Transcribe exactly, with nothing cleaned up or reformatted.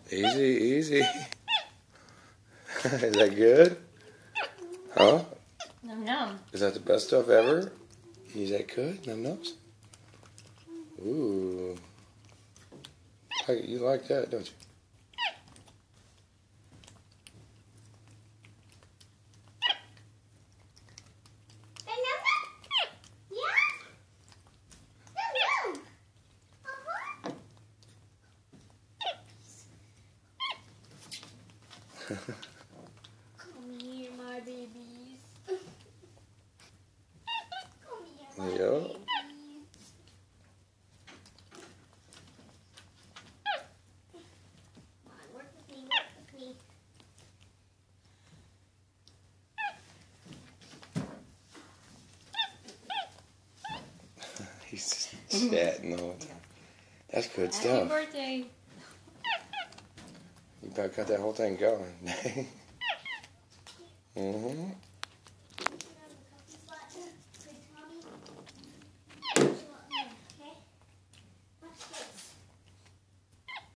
Easy, easy. Is that good? Huh? Num num. Is that the best stuff ever? Is that good? Num nums? Ooh. You like that, don't you? Come here, my babies. Come here, my Yeah. babies. Come on, work with me, work with me. He's just chatting all the time. That's good Happy stuff. birthday. You about got that whole thing going. Mm-hmm.